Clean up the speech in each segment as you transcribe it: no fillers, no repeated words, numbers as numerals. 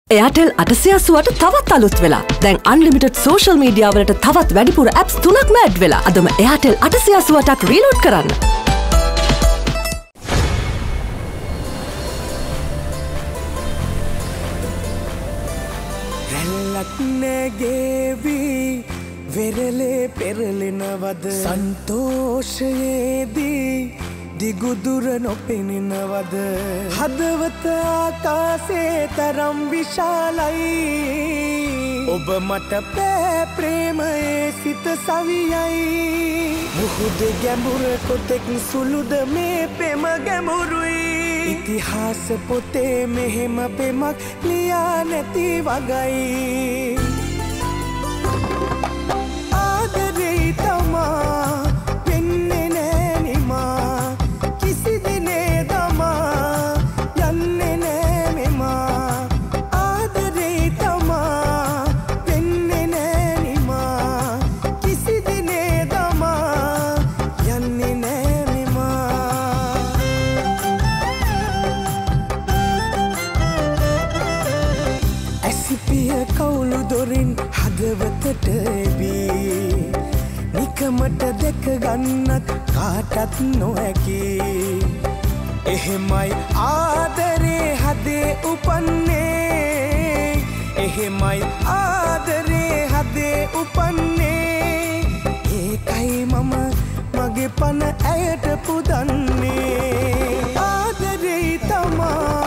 Airtel 880ට තවත් අලුත් වෙලා. දැන් unlimited social media වලට තවත් වැඩිපුර apps 3ක්ම add වෙලා. අදම Airtel 880ක් reload කරන්න. රැල්ලක් නැගෙවි වෙරළේ පෙරලෙනවද සන්තෝෂයේදී දිගුදුර නොපෙනෙනවද හදවත ආකාසේ තරම් විශාලයි ඔබ මට ප්‍රේමයේ සිත සවියයි මුහුද ගැඹුර කොතෙක් සුළුද මේ පෙම ගැඹුරුයි ඉතිහාස පොතේ මෙහෙම පෙමක් ලියා නැති වගයි ආදරේ තමා හදවතට එවී නිකමට දැක ගන්නත් කාටත් නොහැකි එහෙමයි ආදරේ හදේ උපන්නේ එහෙමයි ආදරේ හදේ උපන්නේ ඒකයි මම මගේ පන ඇයට පුදන්නේ ආදරේ තමා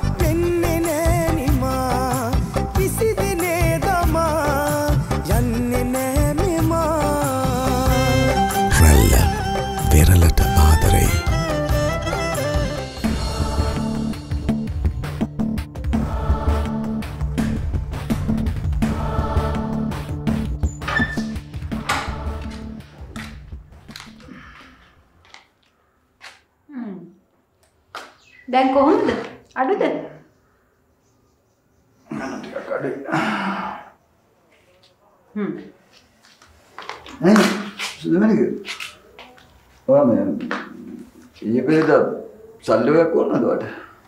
පෙරලට ආදරෙයි දැන් කොහොමද අඩුද ටිකක් අඩුයි නේ සුදුමනික ඔයා මේ ඊයේ පෙරේද සල්ලියක් වුණාද ඔයාට?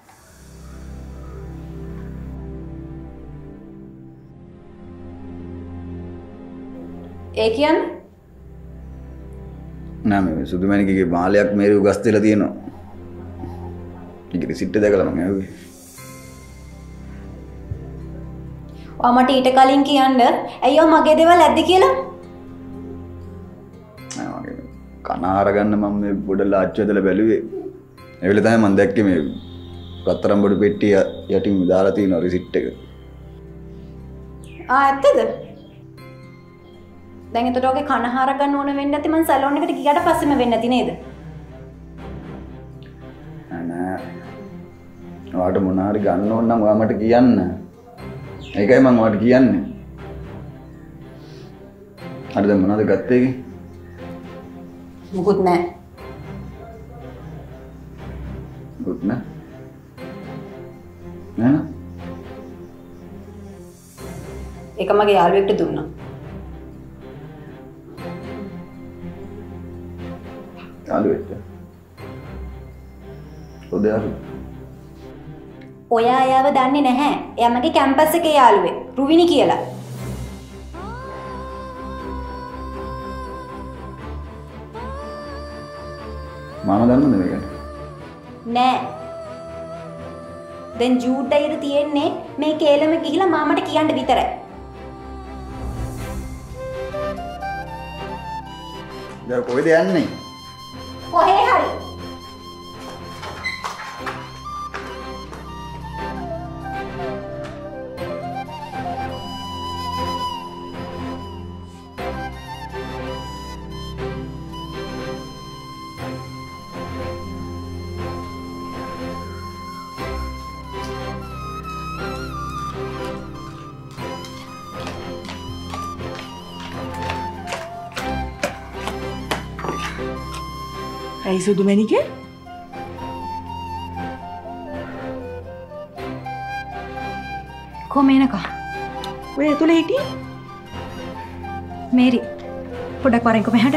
ඒ කියන්නේ? නෑ මේ සුදුමනිකගේ මාලයක් මේරි උගස් දෙලා තියෙනවා. ඒක රිසිට් එක දැකලා මම ආවේ. ඔයා මට ඊට කලින් කියන්න අයියෝ මගේ දේවල් ඇද්ද කියලා? කනාර ගන්න මම මේ බොඩ ලාච්චු ඇදලා බැලුවේ. ඒ වෙලේ තමයි මම දැක්කේ මේ රත්තරන් බොඩ පෙට්ටිය යටින් දාලා තියෙන රිසිට් එක. ඇත්තද? දැන් එතකොට ඔගේ කනහාර ගන්න ඕන වෙන්නේ නැති මං සැලෝන් එකට ගියාට පස්සෙම වෙන්නේ නැති නේද? නෑ. ඔයාට මොන හරි ගන්න ඕන නම් ඔයා මට කියන්න. ඒකයි මම ඔයාට කියන්නේ. හරි දැන් මොනවද ගත්තේ? මුකුත් නෑ. මුකුත් නෑ. නෑ. ඒක මගේ යාළුවෙක්ට දුන්නා. යාළුවෙක්ට? ඔය යාළුවා? ඔයා එයාව දන්නේ නැහැ. එයා මගේ කැම්පස් එකේ යාළුවෙක්. රුවිනි කියලා. මාම දන්නවද මේක? නෑ. දැන් ජූඩ් අයියට තියෙන්නේ මේ කේලම ගිහිලා මාමට කියන්න විතරයි. දැන් කොහෙද යන්නේ? කොහේ හරි. ඇයි සුදුමැණිකේ? කොමේනකා. ඔය ඇතුලේ හිටියේ? මේරි පොඩක් වරෙන්කෝ මෙහාට.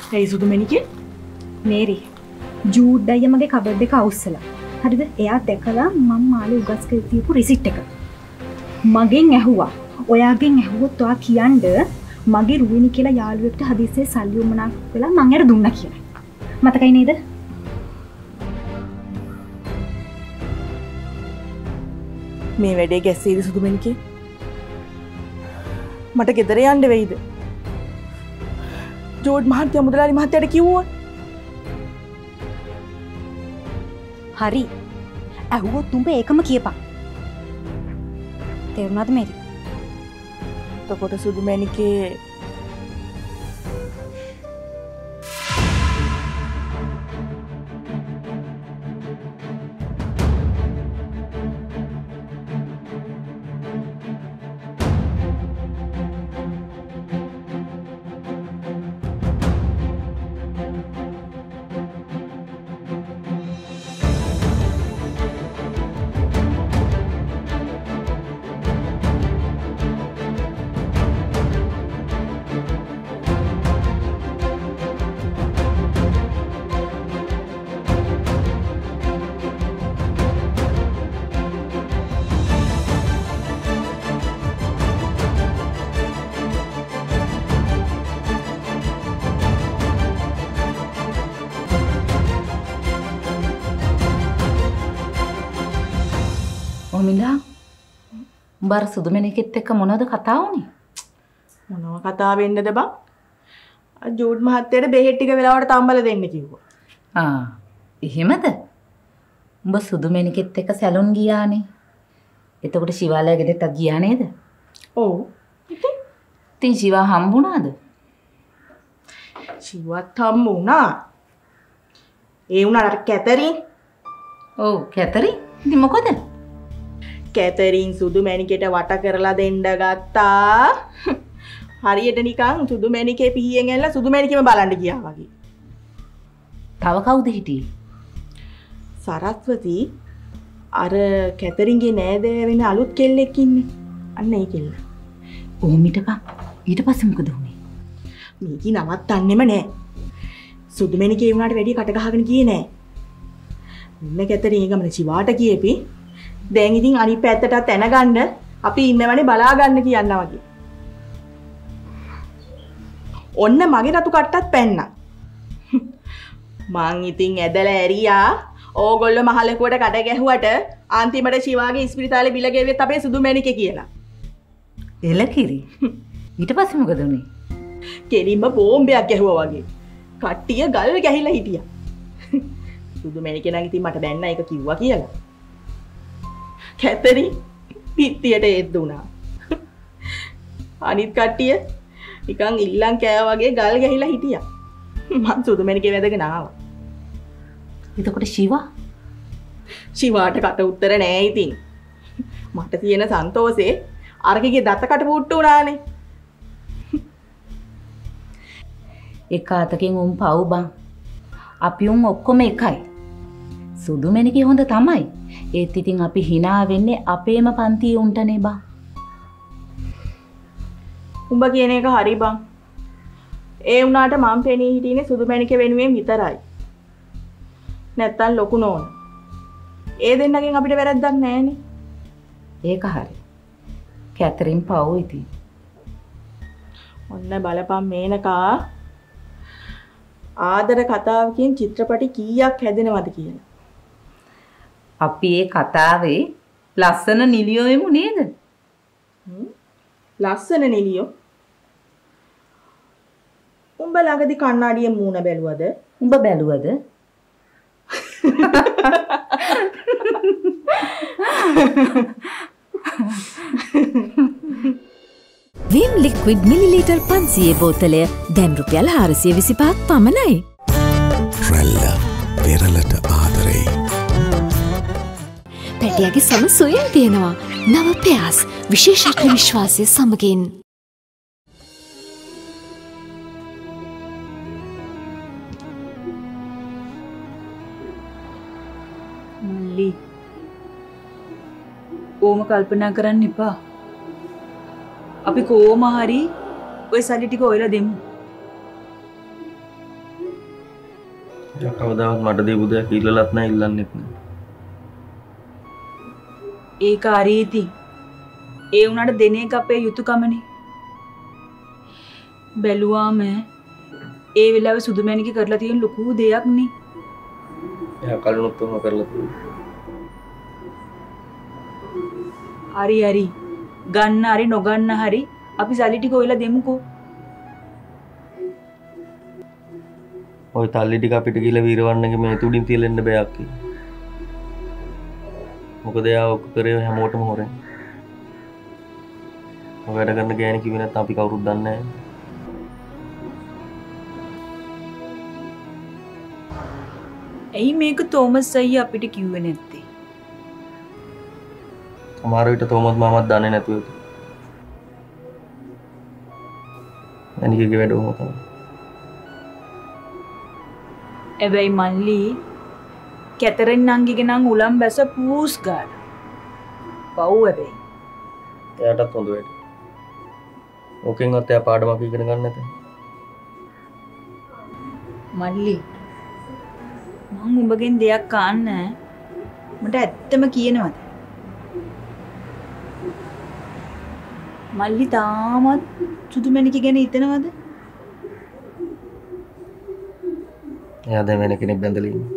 ඇයි සුදුමැණිකේ? මේරි ජූඩ් අයියා මගේ කබඩ් එක අවුස්සලා. හරිද? එයා දැකලා මම මාළේ උගස් කරලා තියපු රිසිට් එක. මගෙන් ඇහුවා. ඔයාගෙන් ඇහුවොත් ඔයා කියන්න මගේ රුවිනි කියලා යාළුවෙක්ට හදිස්සියේ සල්ලි උමනාවක් වෙලා මං යට දුන්නා කියලා. මතකයි නේද? මේ වැඩේ ගැස්සීද සුදුමැණිකේ? මට ගෙදර යන්න වෙයිද? ජෝඩ් මහත්තයා මුදලාලි මහත්තයාට කිව්වා. හරි. ඇහුවොත් උඹ ඒකම කියපන්. තේරුණාද මේරි? එතකොට සුදුමැණිකේ ඔමිලා උඹ සුදුමැණිකෙත් එක්ක මොනවද කතා වුනේ? මොනව කතා වෙන්නද බං? ජෝඩ් මහත්තයාට බෙහෙත් ටික වෙලාවට තම්බල දෙන්න කිව්වා. එහෙමද? උඹ සුදුමැණිකෙත් එක්ක සැලොන් ගියානේ. එතකොට ශිවාලය ගෙදරට ගියා නේද? ඔව්. ඉතින් ශිවා හම්බුණාද? ශිවත් හම්බුණා. ඒ උනාට කැතරින්. ඔව් කැතරින්. ඉතින් මොකද? කැතරින් සුදුමැණිකේට වට කරලා දෙන්න ගත්තා. හරියට නිකන් සුදුමැණිකේ පිහියෙන් ඇල්ල සුදුමැණිකේම බලන්න ගියා වගේ. තව කවුද හිටියේ? සරස්වති අර කැතරින්ගේ නෑදෑ වෙන අලුත් කෙල්ලෙක් ඉන්නේ. අන්න ඒ කෙල්ල. ඔහොම හිටපන්. ඊට පස්සේ මොකද වුනේ? මේකී නවත්තන්නෙම නෑ. සුදුමැණිකේ වුණාට වැඩි කට ගහගෙන ගියේ නෑ. මුන්න කැතරින් ගමන චිවාට කියපි. දැන් ඉතින් අනිත් පැත්තට තැනගන්න අපි ඉන්නවනේ බලා ගන්න කියනවා වගේ. ඔන්න මගේ රතු කට්ටත් පැන්නා. මං ඉතින් ඇදලා ඇරියා. ඕගොල්ලෝ මහලකුවට කඩ ගැහුවට අන්තිමට ශිවාගේ ඉස්පිරිතාලේ බිල ගෙවෙත් අපේ සුදුමැණිකේ කියලා. එලකිරි. ඊට පස්සේ මොකද උනේ? කෙලින්ම බෝම්බයක් ගැහුවා වගේ. කට්ටිය ගල් ගැහිලා හිටියා. සුදුමැණිකේ නම් ඉතින් මට දැන්න ඒක කිව්වා කියලා. කැතරි පිටියට එද්ද උනා. අනිත් කට්ටිය නිකන් ඉල්ලන් කෑවා වගේ ගල් ගැහිලා හිටියා. මං සුදුමැණිකේ වැදගෙන ආවා. එතකොට ශිවා? ශිවාට කට උත්තර නෑ ඉතින්. මට තියෙන සන්තෝෂේ අරකගේ දත කට පුට්ටු උනානේ. එක අතකින් උන් පව් බං. අපි උන් ඔක්කොම එකයි. සුදුමැණිකේ හොඳ තමයි. ඒත් ඉතින් අපි hina වෙන්නේ අපේම පන්තියේ උන්ටනේ බං. උඹ කියන එක හරි බං. ඒ වුණාට මං පෙනී හිටියේ සුදුමැණිකේ වෙනුවෙන් විතරයි. නැත්තම් ලොකු නෝන. ඒ දෙන්නගෙන් අපිට වැරද්දක් නෑනේ. ඒක හරි. කැතරින් පව් ඉතින්. ඔන්න බලපන් මේනකා ආදර කතාවකින් චිත්‍රපටි කීයක් හැදෙනවද කියලා. අපි ඒ කතාවේ ලස්සන නිලියෝ වෙමු නේද? ලස්සන නිලියෝ? උඹ ළඟදි කණ්ණාඩියේ මූණ බැලුවද? උඹ බැලුවද? විම් ලික්විඩ් මිලිලීටර් 500 බෝතලය දැන් රුපියල් 425ක් පමණයි. රැල්ල පෙරලට ආදරෙයි. පැටියගේ සම සුවයෙන් තියෙනවා. නව පෙයාස් විශේෂඥ විශ්වාසය සමගින්. මුල්ලි ඕම කල්පනා කරන්න එපා. අපි කොහොම හරි ඔය සල්ලි ටික ඔයලා දෙමු. කවදාවත් මට දීපු දෙයක් ඉල්ලලත් නැහැ ඉල්ලන්නෙත් නැහැ. ඒක හරියදී. ඒ උනාට දෙන එක අපේ යුතුයකමනේ. බැලුවාම ඒ වෙලාවේ සුදුමැණිකේ කරලා තියෙන ලොකු දෙයක් නේ. එයා කලිනුත් උම කරලා තියෙනවා. හරි ගන්න හරි නොගන්න හරි අපි සල්ලි ටික ඔයලා දෙමුකෝ. ඔය තල්ලි ටික අපිට ගිහලා වීරවන්නගේ මේ තුඩින් තියලෙන්න බෑ අක්කේ. මොකද එයා ඔක්ක කරේ හැමෝටම හොරෙන්. ඔය වැඩ කරන ගෑණි කිව්වේ නැත්නම් අපි කවුරුත් දන්නේ නැහැ. ඇයි මේක තෝමස් අයියා අපිට කිව්වේ නැත්තේ? සමහර විට තෝමස් මාමත් දන්නේ නැතුව ඉතින්. අනිකගේ වැඩ උම තමයි. හැබැයි මල්ලි කැතරෙන් නංගිගේ නම් උලම් බැස පූස් ගන්න. පව් හැබැයි. එයාටත් හොඳ වැඩ. ඕකෙන්වත් එයා පාඩමක් ඉගෙන ගන්න නැත. මල්ලි මං උඹගෙන් දෙයක් අහන්න මට ඇත්තම කියනවද? මල්ලි තාමත් සුදුමැණික ගැන හිතනවද? එයා දැන් වෙන කෙනෙක් බැඳලා ඉන්නේ.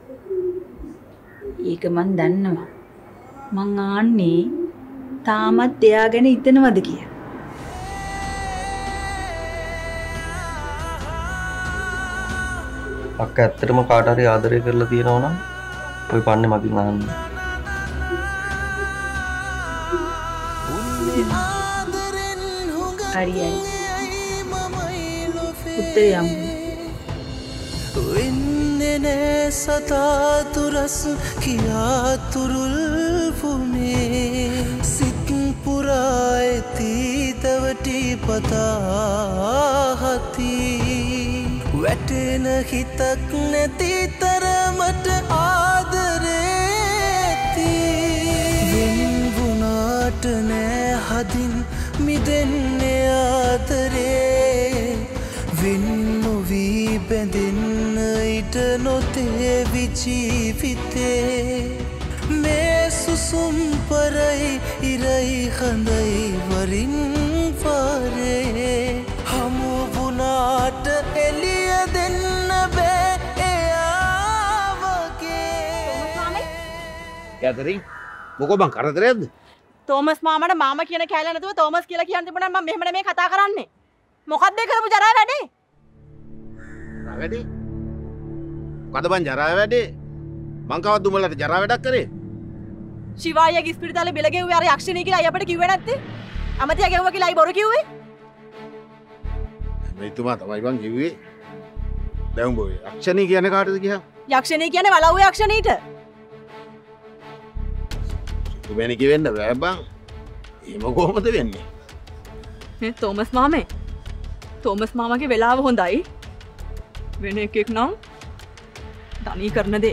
ඒක මන් දන්නවා. මං ආන්නේ තාමත් එයා ගැන හිතනවද කියලා. අක්ක ඇත්තටම කාට හරි ආදරය කරලා තියෙනවා නම් ඔය පන්නේ මගින් අහන්න. හරියයි. උත්තරේ යමු. වෙන්නේ සතාතුරස් කියා තුරුල් පුනේ සිත් පුරා ඇති තවටි පතාහති වැටෙන හිතක් නැති තරමට ආදරේති වෙන් වුණාට නෑ හදින් මිදෙන්නේ ආදරේ වෙන් නොවී බැඳෙන්න ඉට නොතේවි ජීවිතේ මේ සුසුම් පරයි ඉරයි හඳයි වරින් පාරේ හමු වුණාට එළිය දෙන්න බෑ එයා වගේ. කැතරින් මොකෝ බං කරදරයක්ද? තෝමස් මාමට මාම කියන කැලේ නැතුව තෝමස් කියලා කියන්න තිබුණා මම මෙහෙම නෙමෙයි කතා කරන්නේ. මොකක්ද ඒ කරපු ජරා වැඩේ? වැඩේ? මොකද බං ජරා වැඩේ? මං කවද්ද උඹලට ජරා වැඩක් කරේ? ශිවායිගේ ස්පිරිතාලේ බෙල ගෙව්වේ අර යක්ෂණී කියලා අය අපිට කිව්වේ නැත්තේ? අමතියා ගෙව්වා කියලා අය බොරු කිව්වේ? මෙතුමා තමයි බං කිව්වේ. දැන් උඹ යක්ෂණී කියන්නේ කාටද ගියා? යක්ෂණී කියන්නේ වලව්වේ යක්ෂණීට. සුදුමැණික වෙන්න බෑ බං. එහෙම කොහොමද වෙන්නේ? මේ තෝමස් මාමේ. තෝමස් මාමාගේ වෙලාව හොඳයි. වෙන එකෙක් නම් දනී කරන දේ.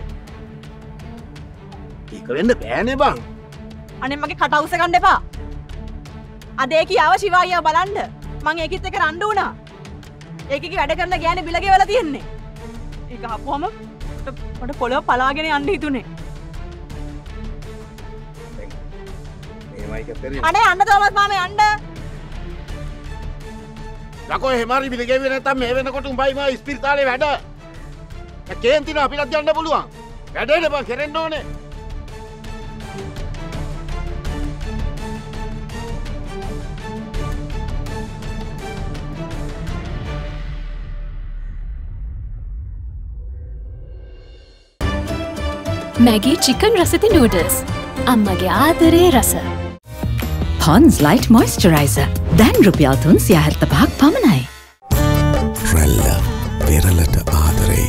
ඒක වෙන්න බෑනේ බං. අනේ මගේ කට අවුස ගන්න එපා. අද ඒ කියාව ශිවායියා බලන්න. මං ඒකිට එක රණ්ඩු වුණා. ඒකේ වැඩ කරන ගෑනේ බිල ගෙවලා තියෙන්නේ. ඒක හපුවම මට පොළව පලාගෙන යන්න හිතුනේ. එහෙමයි කතරේ. අනේ යන්න තෝමස් මාමේ යන්න. ලකෝ එහෙමරි බිල ගෙව්වේ නැත්තම් මේ වෙනකොට උඹයි මා ස්පිරිතාලේ වැඩ. කේන්තින අපිටත් යන්න පුළුවන්. වැඩේට බං කෙරෙන්න ඕනේ. මැගී චිකන් රසති නූඩල්ස් අම්මගේ ආදරේ රස පොන්ස් ලයිට් මොයිස්චරයිසර් දැන් රුපියල් 375ක් පමණයි. රැල්ල පෙරලට ආදරේ.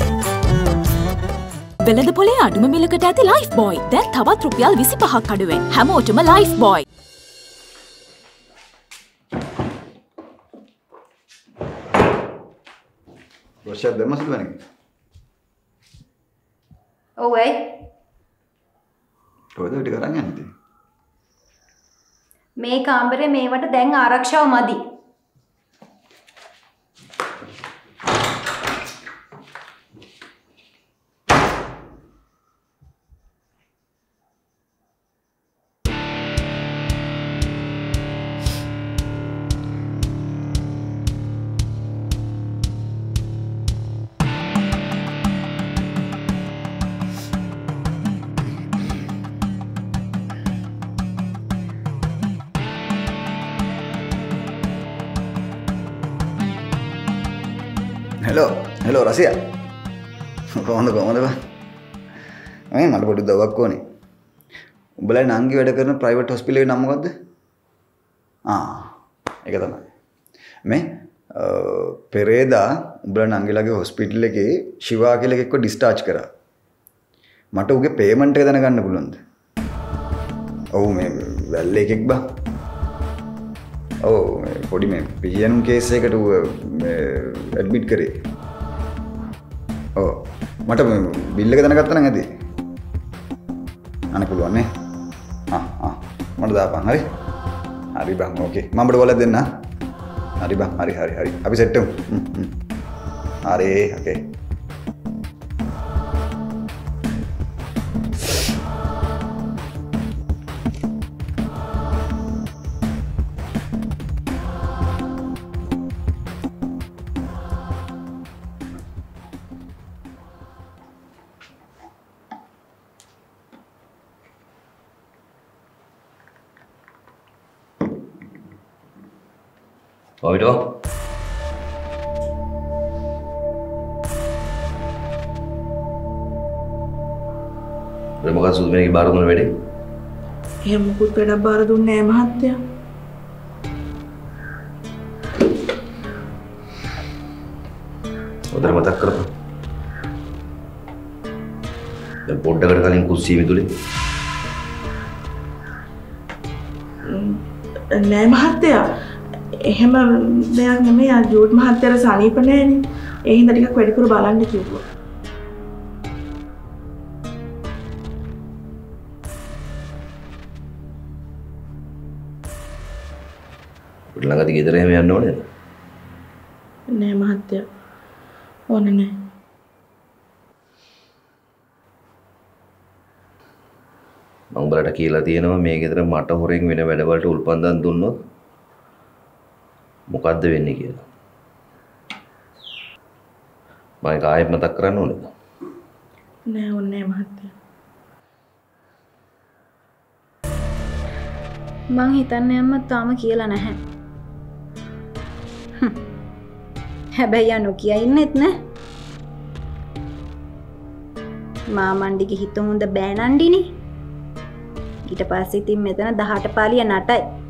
වෙළඳ පොලේ අඩුම මිලකට ඇති ලයිෆ් බෝයි දැන් තවත් රුපියල් 25ක් අඩුවෙන් හැමෝටම ලයිෆ් බෝයි. රොෂා දෙමස් දුවන්නේ. ඔව් කොහෙද ටික අරන් යන්නේ? මේ කාමරේ මේවට දැන් ආරක්ෂාව මදි. හෙලෝ රසියා. කොහොමද බං? මට පොඩි දවක් ඕනේ. උඹලා නංගි වැඩ කරන ප්‍රයිවට් හොස්පිටල් එකේ නම මොකද්ද? ඒක තමයි. මේ පෙරේදා උඹලා නංගිලාගේ හොස්පිටල් එකේ ශිවා කියලා එක්ක ඩිස්චාර්ජ් කරා. මට උගේ පේමන්ට් එක දැනගන්න පුළුවන්ද? ඔව් මේ වැල්ල එකෙක් බා. ඔව් පොඩි මේ පියනුම් කේස් එකකට ඇඩ්මිට් කරේ. ඔව් මට බිල් එක දැනගත්තා නම් ඇති. අනේ පුළුවන් නේ. මට දාපන් හරි. හරි බං ඕකේ. මම ඔබට වල දෙන්න. හරි බං හරි. අපි සෙට් වෙමු. හරි ඕකේ. Oido. මොකක්ද සුදුමේගේ බාර දුන්න වැඩේ? එහෙම මුකුත් වැඩක් බාර දුන්නේ නැහැ මහත්තයා. උදේ මතක් කරපන්. දැන් පොඩ්ඩකට කලින් කුස්සිය මිදුලේ. නෑ මහත්තයා. එහෙම දෙයක් නෙමෙයි. ආ ජෝඩ් මහත්තයාට සනීප නෑනේ. ඒ හින්දා ටිකක් වැඩිපුර බලන්න කිව්වා. ළඟදී ගෙදර එහෙම යන්න ඕනේද? නෑ මහත්තයා. ඕනේ නෑ. මම උඹලට කියලා තියෙනවා මේ ගෙදර මට හොරෙන් වෙන වැඩවලට උල්පන්දම් දුන්නොත් මොකද්ද වෙන්නේ කියලා. මම ඒක ආයෙත් මතක් කරන්න ඕනේද? නෑ ඕනේ මහත්තයා. මං හිතන්නේ අම්මා තාම කියලා නැහැ. හැබැයි යා නොකිය ඉන්නෙත් නෑ. මාමණ්ඩිගේ හිත හොඳ බෑනණ්ඩිනේ. ඊට පස්සේ ඉතින් මෙතන 18 පාලිය නටයි.